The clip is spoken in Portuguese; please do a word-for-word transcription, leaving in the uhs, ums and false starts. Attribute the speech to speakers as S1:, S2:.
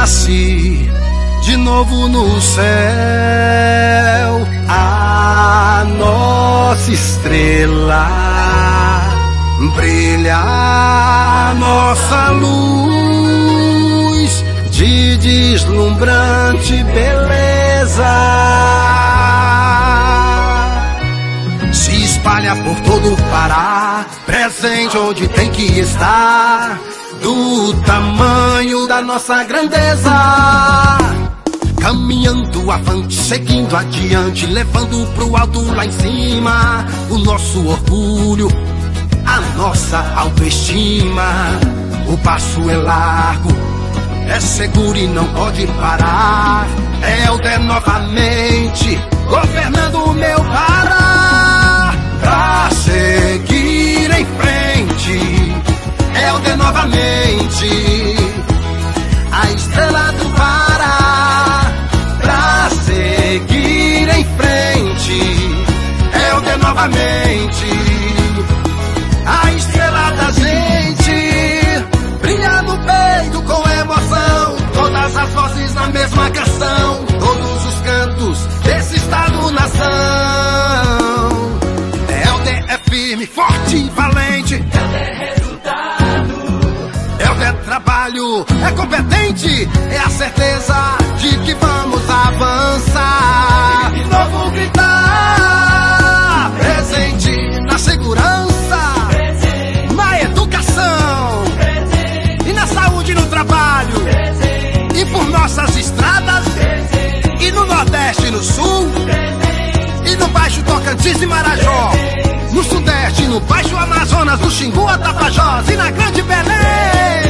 S1: nasce de novo no céu. A nossa estrela brilha, a nossa luz de deslumbrante beleza se espalha por todo o Pará, presente onde tem que estar, do tamanho da nossa grandeza. Caminhando avante, seguindo adiante, levando pro alto lá em cima o nosso orgulho, a nossa autoestima. O passo é largo, é seguro e não pode parar. É o Dé novamente, governando o meu Pará. Pra seguir em frente, é o Dé novamente, a estrela do Pará. Pra seguir em frente, é o Dé novamente, a estrela da gente. Brilha no peito com emoção, todas as vozes na mesma canção, todos os cantos desse estado-nação. É o Dé, é firme, forte e valente.
S2: É o Dé resultado.
S1: É o Dé trabalho, é competente, é a certeza de que vamos avançar.
S2: De novo
S1: gritar, presente na segurança,
S2: presente
S1: na educação,
S2: presente
S1: e na saúde e no trabalho,
S2: presente
S1: e por nossas estradas,
S2: presente
S1: e no Nordeste e no Sul,
S2: presente
S1: e no Baixo Tocantins e Marajó, no Sudeste, no Baixo Amazonas, no Xingu, a Tapajós e na Grande Belém.